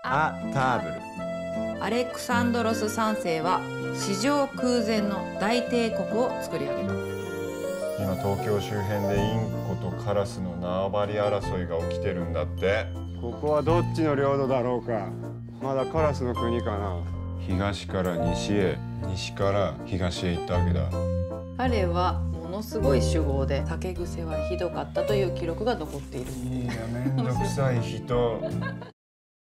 アターブル。 アレクサンドロス3世は史上空前の大帝国を作り上げた。 今東京周辺でインコとカラスの縄張り争いが起きてるんだって。 ここはどっちの領土だろうか。まだカラスの国かな。 東から西へ、西から東へ行ったわけだ。 彼はものすごい酒豪で酒癖はひどかったという記録が残っている。 いや、めんどくさい人。